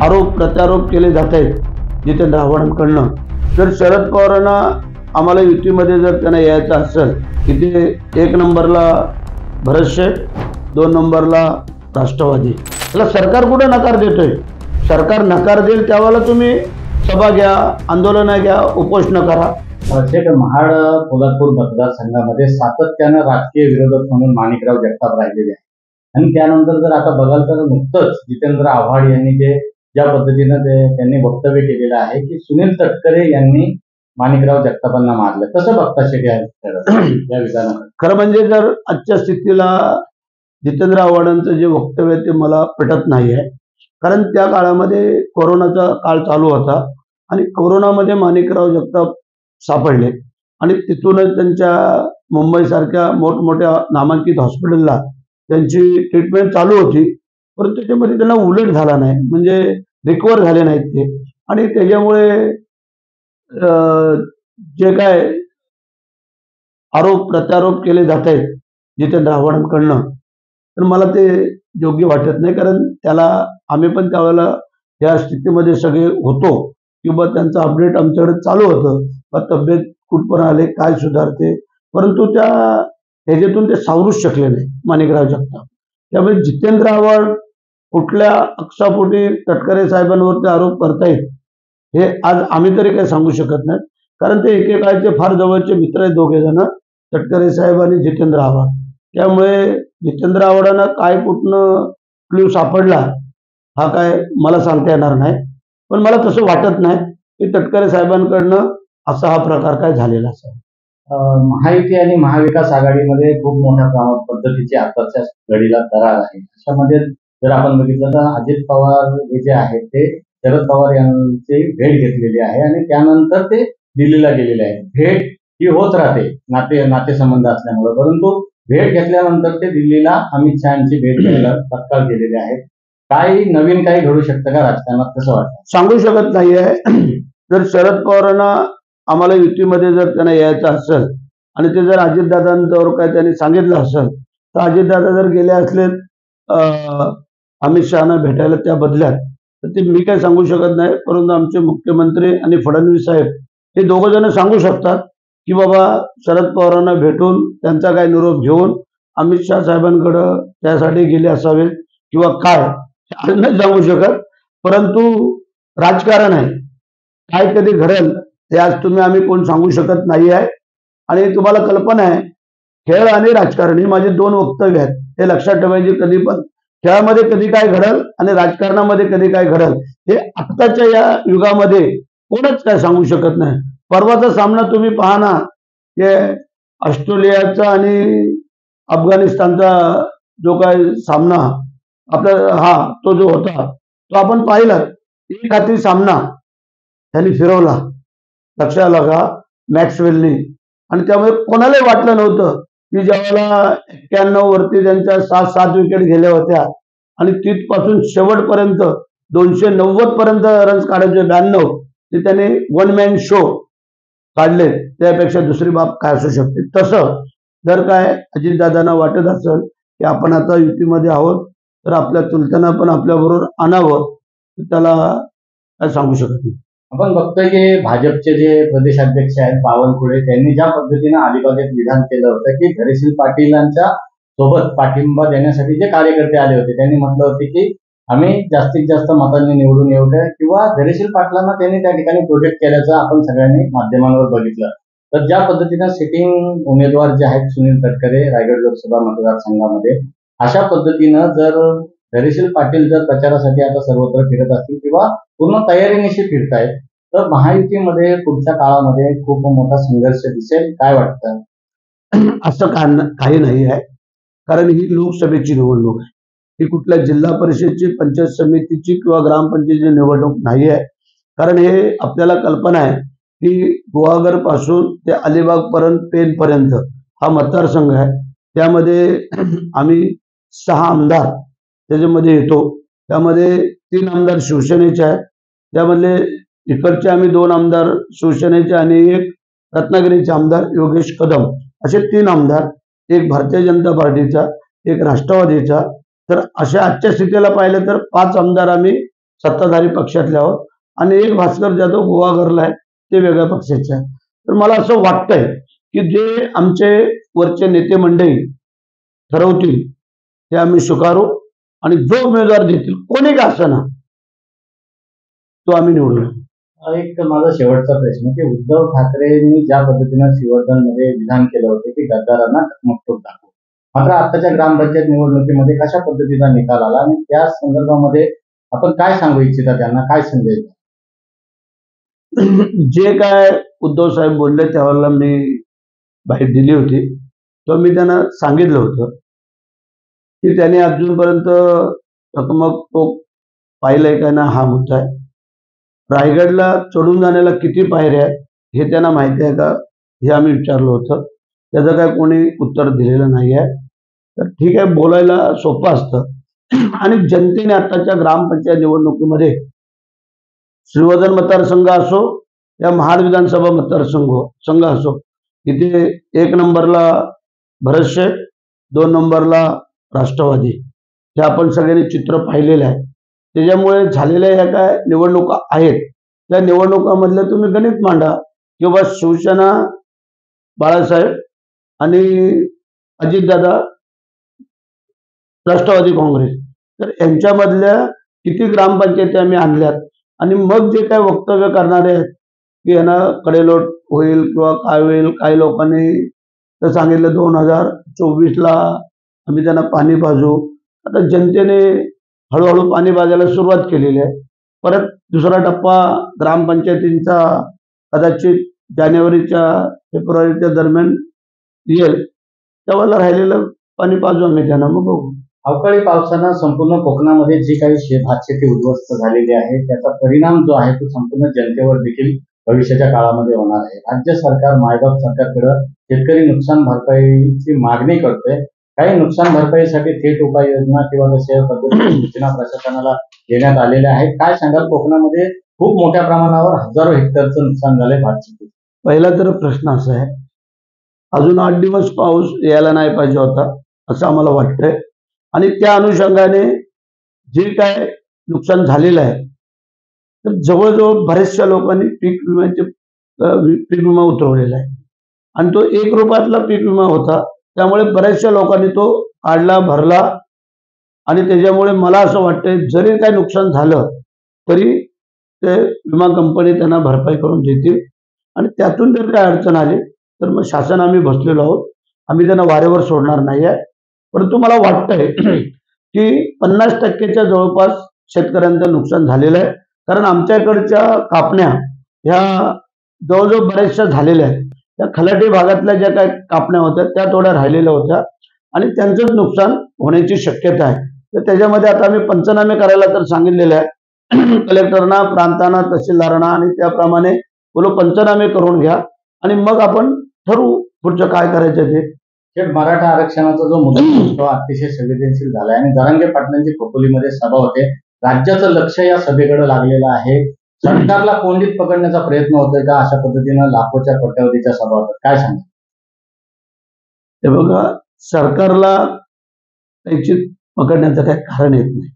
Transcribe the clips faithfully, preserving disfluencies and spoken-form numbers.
आरोप प्रत्यारोप केले जात आहेत जितेंद्र आव्हाडांकडनं। जर शरद पवारांना आम्हाला युतीमध्ये जर त्यांना यायचं असेल, इथे एक नंबरला भरत शेठ, दोन नंबरला राष्ट्रवादी, त्याला सरकार कुठे नकार देतोय? सरकार नकार देईल त्यावेळेला तुम्ही सभा घ्या, आंदोलन घ्या, उपोषण करा। महाड कोल्हापूर मतदारसंघामध्ये सातत्यानं राजकीय विरोधक म्हणून माणिकराव जगताप राहिलेले आहेत आणि त्यानंतर जर आता बघाल तर नुकतंच जितेंद्र आव्हाड यांनी जे ज्या पद्धतीनं ते त्यांनी वक्तव्य केलेलं आहे की सुनील तटकरे यांनी माणिकराव जगतापांना मारलं, कसं बघता शेट्टी या विधानाकडे? खरं म्हणजे जर आजच्या स्थितीला जितेंद्र आव्हाडांचं जे वक्तव्य ते मला पटत नाही आहे, कारण त्या काळामध्ये कोरोनाचा काळ चालू होता आणि कोरोनामध्ये माणिकराव जगताप सापडले आणि तिथूनच त्यांच्या मुंबईसारख्या मोठमोठ्या नामांकित हॉस्पिटलला त्यांची ट्रीटमेंट चालू होती, परंतु त्याच्यामध्ये त्यांना उलट झाला नाही, म्हणजे रिकवर झाले नाहीत ते। आणि त्याच्यामुळे जे काय आरोप प्रत्यारोप केले जात आहेत जितेंद्र आव्हाडांकडनं, तर मला ते योग्य वाटत नाही। कारण त्याला आम्ही पण त्यावेळेला या स्थितीमध्ये सगळे होतो किंवा त्यांचं अपडेट आमच्याकडे चालू होतं, तब्येत कुठपर्यंत आले, काय सुधारते, परंतु त्या ह्याच्यातून ते सावरूच शकले नाही माणिकराव जगताप। त्यामुळे जितेंद्र आव्हाड कुठल्या अक्षापोटी तटकरे साहेबांवरती आरोप करतायत हे आज आम्ही तरी काही सांगू शकत नाही, कारण ते एकेकाळचे फार जवळचे मित्र आहेत दोघे जण, तटकरे साहेब आणि जितेंद्र आव्हाड। त्यामुळे जितेंद्र आव्हाडांना काय कुठनं क्ल्यू सापडला हा काय मला सांगता येणार नाही, पण मला तसं वाटत नाही की तटकरे साहेबांकडनं असा हा प्रकार काय झालेला असेल। महायुती आणि महाविकास आघाडीमध्ये खूप मोठ्या पद्धतीची आताच्या घडीला करार आहे। अशामध्ये जर आपण बघितलं तर अजित पवार हे जे आहेत ते शरद पवार यांची भेट घेतलेली आहे आणि त्यानंतर ते दिल्लीला गेलेले आहेत। भेट ही होत राहते नाते नातेसंबंध असल्यामुळे, परंतु भेट घेतल्यानंतर ते दिल्लीला अमित शहाची भेट घ्यायला तत्काळ गेलेले आहेत। काही नवीन काही घडू शकतं का राजकारणात, कसं वाटतं? सांगू शकत नाहीये। जर शरद पवारांना आम्हाला युतीमध्ये जर त्यांना यायचं असेल आणि ते जर अजितदादांवर काय त्यांनी सांगितलं असेल तर अजितदादा जर गेले असले अमित शहाना भेटायला त्या बदल्यात, तर ते मी काय सांगू शकत नाही, परंतु आमचे मुख्यमंत्री आणि फडणवीस साहेब हे दोघं जण सांगू शकतात की बाबा शरद पवारांना भेटून त्यांचा काय निरोप घेऊन अमित शहा साहेबांकडं त्यासाठी गेले असावे किंवा काय, आज नाही सांगू शकत। परंतु राजकारण आहे, काय कधी घडेल ते आज तुम्ही आम्ही कोण सांगू शकत नाही आहे। आणि तुम्हाला कल्पना आहे, खेळ आणि राजकारण ही माझी दोन वक्तव्य आहेत, हे लक्षात ठेवायचे। कधी पण खेळामध्ये कधी काय घडल आणि राजकारणामध्ये कधी काय घडल हे आत्ताच्या या युगामध्ये कोणच काय सांगू शकत नाही। परवाचा सामना तुम्ही पहा ना, हे ऑस्ट्रेलियाचा आणि अफगाणिस्तानचा जो काय सामना आपला हा तो जो होता तो आपण पाहिला, एक हाती सामना त्यांनी फिरवला, लक्षात आला का मॅक्सवेलनी। आणि त्यामुळे कोणालाही वाटलं नव्हतं की ज्यावेळेला एक्क्याण्णव वरती त्यांच्या सात सात विकेट गेल्या होत्या आणि तिथपासून शेवटपर्यंत दोनशे नव्वद पर्यंत रन्स काढायचे ब्याण्णव, ते त्याने वन मॅन शो काढले, त्यापेक्षा दुसरी बाब काय असू शकते। तसं जर काय अजितदादांना वाटत असेल की आपण आता युतीमध्ये आहोत तर आपल्या चुलत्यांना पण आपल्या बरोबर आणावं, त्याला काय सांगू शकत नाही। आपण बघतोय की भाजपचे जे प्रदेशाध्यक्ष आहेत बावनकुळे, त्यांनी ज्या पद्धतीने अलिबागेत विधान केलं होतं की धैर्यशील पाटीलांच्या सोबत पाठिंबा देण्यासाठी जे कार्यकर्ते आले होते त्यांनी म्हटलं होते की आम्ही जास्तीत जास्त मतांनी निवडून येऊ द्या, किंवा धैर्यशील पाटलांना त्यांनी त्या ठिकाणी प्रोटेक्ट केल्याचं आपण सगळ्यांनी माध्यमांवर बघितलं। तर ज्या पद्धतीनं सिटिंग उमेदवार जे आहेत सुनील तटकरे रायगड लोकसभा मतदारसंघामध्ये, अशा पद्धतीनं जर धैर्यशील पाटील जर प्रचारासाठी आता सर्वत्र फिरत असतील किंवा पूर्ण तयारीनिशी फिरतायत, तर महायुतीमध्ये पुढच्या काळामध्ये खूप मोठा संघर्ष दिसेल, काय वाटतं? असं काही नाही आहे, कारण ही लोकसभेची निवडणूक आहे, ही कुठल्या जिल्हा परिषदची, पंचायत समितीची किंवा ग्रामपंचायतीची निवडणूक नाही आहे। कारण हे आपल्याला कल्पना आहे की गुहागर पासून ते अलिबाग पर्यंत पेन पर्यंत हा मतदारसंघ आहे, त्यामध्ये आम्ही सहा आमदार त्याच्यामध्ये येतो, त्यामध्ये तीन आमदार शिवसेनेचे आहेत, त्यामधले इकडचे आम्ही दोन आमदार शिवसेनेचे आणि एक रत्नागिरीचे आमदार योगेश कदम, असे तीन आमदार, एक भारतीय जनता पार्टीचा, एक राष्ट्रवादीचा। तर अशा आजच्या स्थितीला पाहिलं तर पाच आमदार आम्ही सत्ताधारी पक्षातले आहोत आणि एक भास्कर जाधव गोवा गरला आहे ते वेगळ्या पक्षाचे आहे. तर मला असं वाटतंय की जे आमचे वरचे नेते मंडळी ठरवतील ते आम्ही स्वीकारू आणि जो उमेदवार देतील कोणी का असना तो आम्ही निवडू. एक माझा शेवटचा प्रश्न की उद्धव ठाकरेंनी ज्या पद्धतीनं श्रीवर्धनमध्ये विधान केलं होतं की गद्दारांना टकमकतोड दाखवू, मात्र आताच्या ग्रामपंचायत निवडणुकीमध्ये कशा पद्धतीचा निकाल आला आणि त्या संदर्भामध्ये आपण काय सांगू इच्छिता, त्यांना काय संदेश द्याल? जे काय उद्धव साहेब बोलले त्यावेळेला मी बाईट दिली होती, तर मी त्यांना सांगितलं होतं की त्यांनी अजूनपर्यंत टकमकतोड पाहिलंय का ना हा मुद्दा आहे. रायगडला चढून जाण्याला किती पायऱ्या आहेत हे त्यांना माहिती आहे का हे आम्ही विचारलं होतं. त्याचं काय कोणी उत्तर दिलेलं नाही आहे. तर ठीक आहे, बोलायला सोपं असतं आणि जनतेने आताच्या ग्रामपंचायत निवडणुकीमध्ये श्रीवर्धन मतदारसंघ असो या महाड विधानसभा मतदारसंघ संघ असो, इथे एक नंबरला भरत शेठ, दोन नंबरला राष्ट्रवादी, हे आपण सगळ्यांनी चित्र पाहिलेलं आहे. त्याच्यामुळे झालेल्या या काय निवडणुका आहेत त्या निवडणुकामधलं तुम्ही गणित मांडा किंवा शिवसेना बाळासाहेब आणि अजितदादा राष्ट्रवादी काँग्रेस, तर यांच्यामधल्या किती ग्रामपंचायती आम्ही आणल्यात आणि मग जे काय वक्तव्य करणारे आहेत की यांना कडेलोट होईल किंवा काय होईल, काही लोकांनी तर सांगितलं दोन हजार चोवीसला आम्ही त्यांना पाणी पाजू. आता जनतेने हळूहळू पाणी पाजायला सुरुवात केलेली आहे. परत दुसरा टप्पा ग्रामपंचायतींचा कदाचित जानेवारीच्या फेब्रुवारीच्या दरम्यान येईल, त्यावेळेला राहिलेलं पाणी पाजू आम्ही त्यांना, मग बघू. अवकाळी पावसानं संपूर्ण कोकणामध्ये जी काही शे भातशेती उद्ध्वस्त झालेली आहे त्याचा परिणाम जो आहे तो संपूर्ण जनतेवर देखील भविष्याच्या काळामध्ये होणार आहे. राज्य सरकार मायबाप सरकारकडे शेतकरी नुकसान भरपाईची मागणी करतोय. काही नुकसान भरपाईसाठी थेट उपाययोजना किंवा तशा पद्धतीच्या सूचना प्रशासनाला देण्यात आलेल्या आहेत. काय सांगाल, कोकणामध्ये खूप मोठ्या प्रमाणावर हजारो हेक्टरचं नुकसान झालंय भातशेती. पहिला तर प्रश्न असा आहे, अजून आठ दिवस पाऊस यायला नाही पाहिजे होता असं आम्हाला वाटतंय आणि त्या अनुषंगाने जे काय नुकसान झालेलं आहे तर जवळजवळ बऱ्याचशा लोकांनी पीक विम्याचे पीक विमा उतरवलेला आहे आणि तो एक रुपयातला पीक विमा होता. त्यामुळे बऱ्याचशा लोकांनी तो काढला, भरला आणि त्याच्यामुळे मला असं वाटतंय जरी काही नुकसान झालं तरी ते विमा कंपनी त्यांना भरपाई करून देतील आणि त्यातून जर काय अडचण आली तर मग शासन आम्ही बसलेलो आहोत, आम्ही त्यांना वारेवर सोडणार नाही आहे. परंतु मला वाटतंय की पन्नास टक्केच्या जवळपास शेतकऱ्यांचं नुकसान झालेलं आहे, कारण आमच्याकडच्या कापण्या ह्या जवळजवळ बऱ्याचशा झालेल्या आहेत. त्या खलाटी भागातल्या ज्या काही कापण्या होत्या त्या थोड्या राहिलेल्या होत्या आणि त्यांचंच नुकसान होण्याची शक्यता आहे. तर त्याच्यामध्ये आता आम्ही पंचनामे करायला तर सांगितलेले आहे कलेक्टरना, प्रांतांना, तहसीलदारांना आणि त्याप्रमाणे बोलो पंचनामे करून घ्या आणि मग आपण ठरवू पुढचं काय करायचं ते. थेट मराठा आरक्षणाचा जो मुद्दा आहे तो अतिशय संवेदनशील झालाय आणि जरांगे पाटलांची खोपोलीमध्ये सभा होते. राज्याचं लक्ष या सभेकडे लागलेलं आहे. सरकारला कोंडीत पकडण्याचा प्रयत्न होतोय का? अशा पद्धतीनं लाखोच्या कोट्यावधीच्या सभा होतात, काय सांगा? हे बघा, सरकारला त्याची पकडण्याचं काही कारण येत नाही.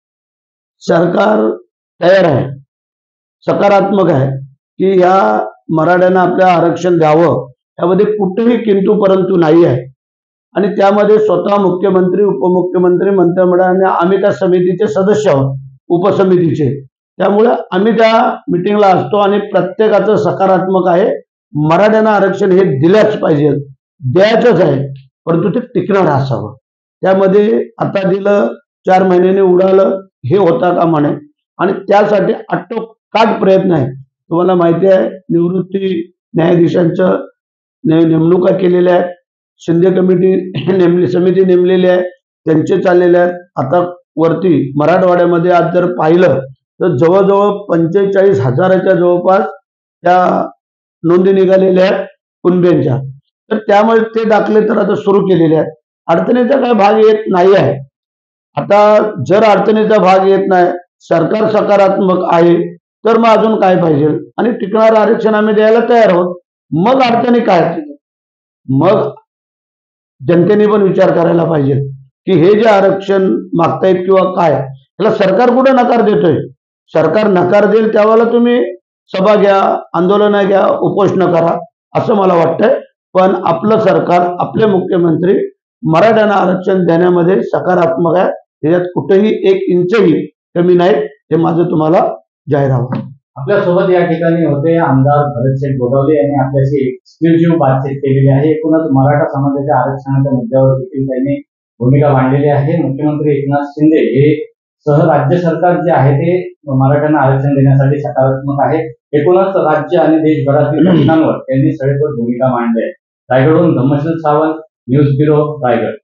सरकार तयार आहे, सकारात्मक आहे की ह्या मराठ्यांना आपल्या आरक्षण द्यावं, त्यामध्ये कुठेही किंतु परंतु नाही आहे आणि त्यामध्ये स्वतः मुख्यमंत्री, उपमुख्यमंत्री, मंत्रिमंडळ आम्ही त्या समितीचे सदस्य आहोत, उपसमितीचे. त्यामुळे आम्ही त्या मिटिंगला असतो आणि प्रत्येकाचं सकारात्मक आहे. मराठ्यांना आरक्षण हे दिल्याच पाहिजे, द्यायचंच आहे, परंतु ते टिकणार असावं. त्यामध्ये आता दिलं चार महिन्याने उडालं हे होता का म्हणे आणि त्यासाठी आटोकाट प्रयत्न आहे. तुम्हाला माहिती आहे निवृत्ती न्यायाधीशांचं नेमणुका केलेल्या आहेत, शिंदे कमिटी नेमली समिती नेमलेली आहे, त्यांचे चाललेले आहेत. आता वरती मराठवाड्यामध्ये आज जर पाहिलं तर जवळजवळ पंचेचाळीस हजाराच्या जवळपास त्या नोंदी निघालेल्या आहेत कुणब्यांच्या. तर त्यामुळे ते दाखले तर आता सुरू केलेले आहेत. अडचणीचा काय भाग येत नाही आहे. आता जर अडचणीचा भाग येत नाही, सरकार सकारात्मक आहे, तर मग अजून काय पाहिजे आणि टिकणारं आरक्षण आम्ही द्यायला तयार आहोत. मग अडचणी काय, मग जनतेने पण विचार करायला पाहिजे की हे जे आरक्षण मागतायत किंवा काय, त्याला सरकार कुठे नकार देतोय. सरकार नकार देईल त्यावेळेला तुम्ही सभा घ्या, आंदोलनं घ्या, उपोषणं करा, असं मला वाटतंय. पण आपलं सरकार, आपले मुख्यमंत्री मराठ्यांना आरक्षण देण्यामध्ये सकारात्मक आहे. त्याच्यात कुठेही एक इंचही कमी नाही, हे माझं तुम्हाला जाहीर आव्हान. आपल्या सोबत या ठिकाणी होते आमदार भरतशेठ गोगावले यांनी आपल्याशी एक्सक्लुझिव्ह बातचीत केलेली आहे. एकूणच मराठा समाजाच्या आरक्षणाच्या मुद्द्यावर देखील त्यांनी भूमिका मांडलेली आहे. मुख्यमंत्री एकनाथ शिंदे हे सह राज्य सरकार जे आहे ते मराठ्यांना आरक्षण देण्यासाठी सकारात्मक आहे. एकूणच राज्य आणि देशभरातील घटनांवर त्यांनी सडेतोड भूमिका मांडली आहे. रायगडहून धम्मशील सावंत, न्यूज ब्युरो, रायगड.